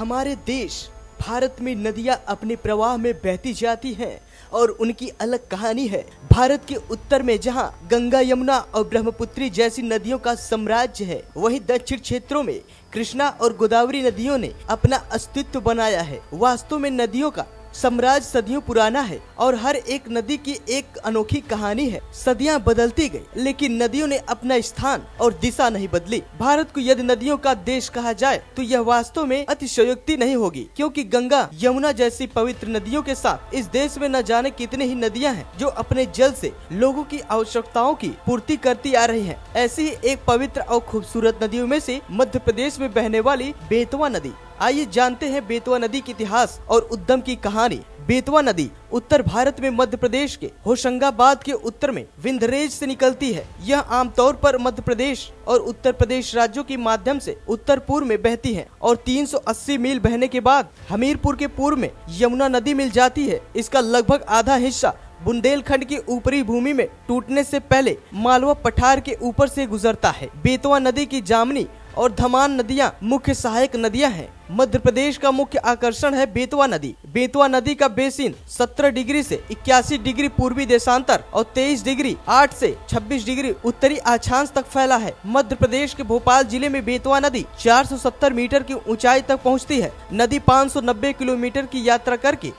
हमारे देश भारत में नदियां अपने प्रवाह में बहती जाती हैं और उनकी अलग कहानी है। भारत के उत्तर में जहां गंगा, यमुना और ब्रह्मपुत्री जैसी नदियों का साम्राज्य है, वहीं दक्षिण क्षेत्रों में कृष्णा और गोदावरी नदियों ने अपना अस्तित्व बनाया है। वास्तव में नदियों का साम्राज्य सदियों पुराना है और हर एक नदी की एक अनोखी कहानी है। सदियां बदलती गई, लेकिन नदियों ने अपना स्थान और दिशा नहीं बदली। भारत को यदि नदियों का देश कहा जाए तो यह वास्तव में अतिशयोक्ति नहीं होगी, क्योंकि गंगा, यमुना जैसी पवित्र नदियों के साथ इस देश में न जाने कितने ही नदियां हैं जो अपने जल से लोगों की आवश्यकताओं की पूर्ति करती आ रही है। ऐसी ही एक पवित्र और खूबसूरत नदियों में से मध्य प्रदेश में बहने वाली बेतवा नदी। आइए जानते हैं बेतवा नदी के इतिहास और उद्गम की कहानी। बेतवा नदी उत्तर भारत में मध्य प्रदेश के होशंगाबाद के उत्तर में विंध्यरेंज से निकलती है। यह आमतौर पर मध्य प्रदेश और उत्तर प्रदेश राज्यों के माध्यम से उत्तर पूर्व में बहती है और 380 मील बहने के बाद हमीरपुर के पूर्व में यमुना नदी मिल जाती है। इसका लगभग आधा हिस्सा बुंदेलखंड की ऊपरी भूमि में टूटने से पहले मालवा पठार के ऊपर से गुजरता है। बेतवा नदी की जामनी और धमान नदियां मुख्य सहायक नदियां हैं। मध्य प्रदेश का मुख्य आकर्षण है बेतवा नदी। बेतवा नदी का बेसिन 17 डिग्री से 81 डिग्री पूर्वी देशांतर और 23 डिग्री 8 से 26 डिग्री उत्तरी अक्षांश तक फैला है। मध्य प्रदेश के भोपाल जिले में बेतवा नदी 470 मीटर की ऊंचाई तक पहुंचती है। नदी 590 किलोमीटर की यात्रा करके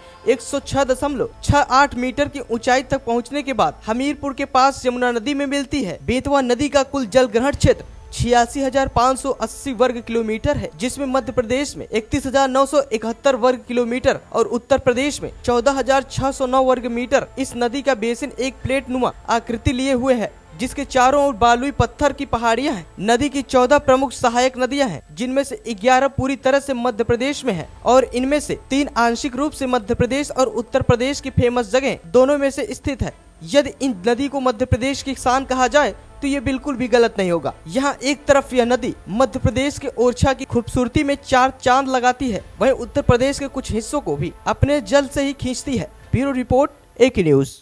106.68 मीटर की ऊंचाई तक पहुंचने के बाद हमीरपुर के पास यमुना नदी में मिलती है। बेतवा नदी का कुल जल ग्रहण क्षेत्र 86,580 वर्ग किलोमीटर है, जिसमें मध्य प्रदेश में 31,971 वर्ग किलोमीटर और उत्तर प्रदेश में 14,609 वर्ग मीटर। इस नदी का बेसिन एक प्लेट नुमा आकृति लिए हुए है, जिसके चारों ओर बालुई पत्थर की पहाड़ियां हैं। नदी की 14 प्रमुख सहायक नदियां हैं, जिनमें से 11 पूरी तरह से मध्य प्रदेश में है और इनमें से 3 आंशिक रूप से मध्य प्रदेश और उत्तर प्रदेश की फेमस जगह दोनों में से स्थित है। यदि इन नदी को मध्य प्रदेश की शान कहा जाए तो ये बिल्कुल भी गलत नहीं होगा। यहाँ एक तरफ यह नदी मध्य प्रदेश के ओरछा की खूबसूरती में 4 चांद लगाती है, वहीं उत्तर प्रदेश के कुछ हिस्सों को भी अपने जल से ही खींचती है। Bureau report, AK news.